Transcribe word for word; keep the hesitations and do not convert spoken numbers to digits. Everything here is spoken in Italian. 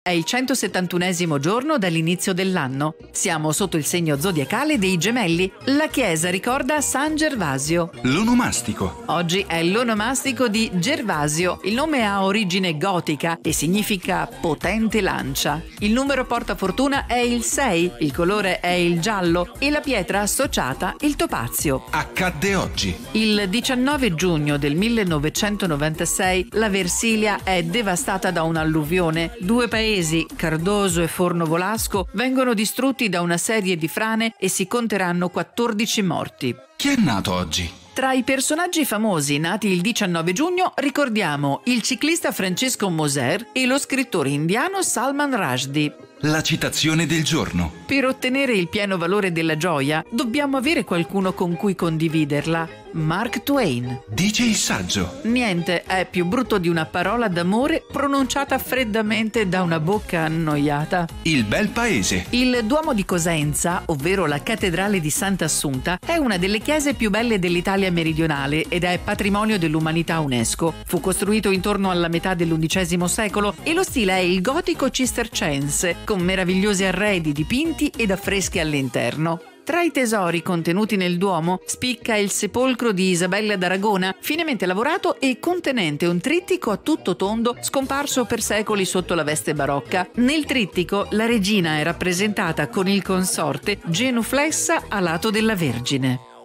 È il centosettantunesimo giorno dall'inizio dell'anno. Siamo sotto il segno zodiacale dei Gemelli. La chiesa ricorda San Gervasio. L'onomastico. Oggi è l'onomastico di Gervasio. Il nome ha origine gotica e significa potente lancia. Il numero portafortuna è il sei, il colore è il giallo e la pietra associata il topazio. Accadde oggi. Il diciannove giugno del millenovecentonovantasei la Versilia è devastata da un'alluvione. Due paesi, Cardoso e Fornovolasco, vengono distrutti da una serie di frane e si conteranno quattordici morti. Chi è nato oggi? Tra i personaggi famosi nati il diciannove giugno ricordiamo il ciclista Francesco Moser e lo scrittore indiano Salman Rushdie. La citazione del giorno. Per ottenere il pieno valore della gioia dobbiamo avere qualcuno con cui condividerla. Mark Twain. Dice il saggio. Niente è più brutto di una parola d'amore pronunciata freddamente da una bocca annoiata. Il bel paese. Il Duomo di Cosenza, ovvero la cattedrale di Sant'Assunta, è una delle chiese più belle dell'Italia meridionale ed è patrimonio dell'umanità UNESCO. Fu costruito intorno alla metà dell'undicesimo secolo e lo stile è il gotico cistercense, con meravigliosi arredi dipinti ed affreschi all'interno. Tra i tesori contenuti nel Duomo spicca il sepolcro di Isabella d'Aragona, finemente lavorato e contenente un trittico a tutto tondo scomparso per secoli sotto la veste barocca. Nel trittico la regina è rappresentata con il consorte genuflessa a lato della Vergine.